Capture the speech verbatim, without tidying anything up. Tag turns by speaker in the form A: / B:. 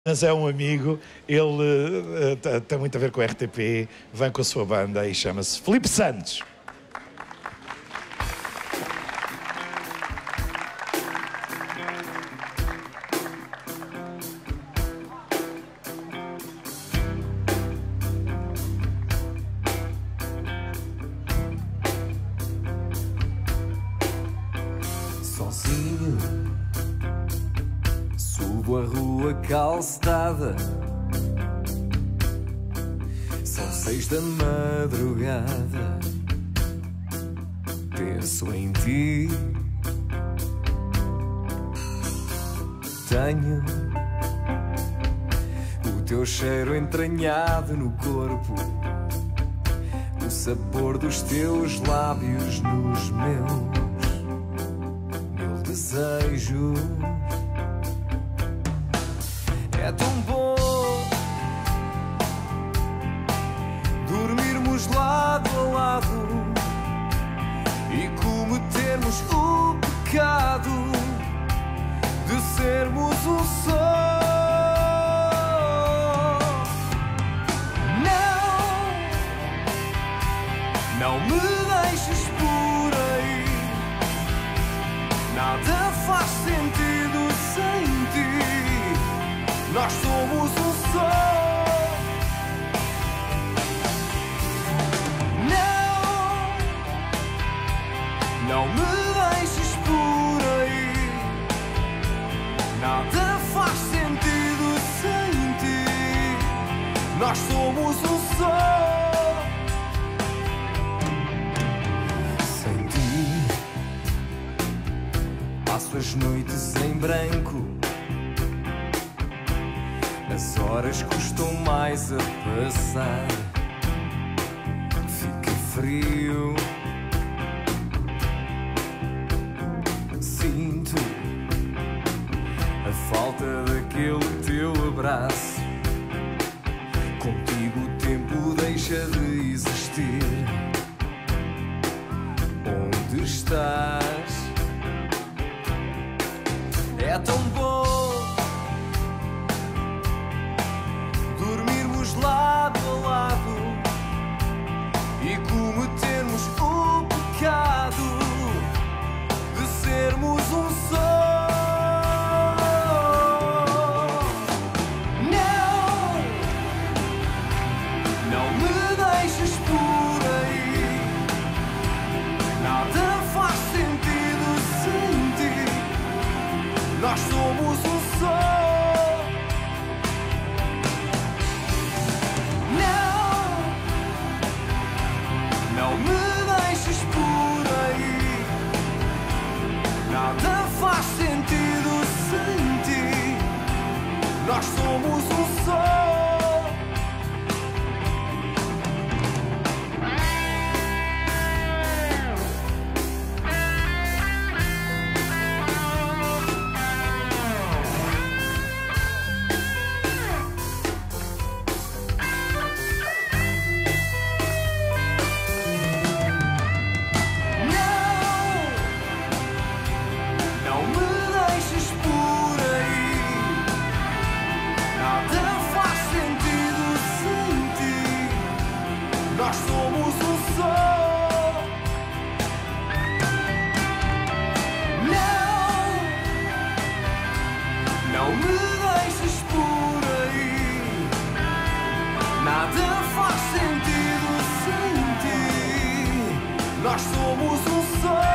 A: Mas é um amigo, ele uh, uh, tem muito a ver com a R T P, vem com a sua banda e chama-se Filipe Santos.
B: Sozinho subo a rua calçada, são seis da madrugada. Penso em ti, tenho o teu cheiro entranhado no corpo, o sabor dos teus lábios nos meus desejos. É tão bom dormirmos lado a lado e cometermos o pecado de sermos um só. Não, não me deixes por aí. Nada faz sentido sem ti. Nós somos um só. Não, não me deixes por aí. Nada faz sentido sem ti. Nós somos um só. Passo as noites em branco, as horas custam mais a passar. Fica frio, sinto a falta daquele teu abraço. Contigo o tempo deixa de existir. Onde estás? É tão bom dormirmos lado a lado e cometermos o pecado de sermos um só. Não, não me deixes por aí. Nada faz sentido sem ti. Nós somos um só. Não, não me deixes por aí. Nada faz sentido sem ti. Nós somos um só. Nós somos um só. Não, não me deixes por aí. Nada faz sentido sem ti. Nós somos um só.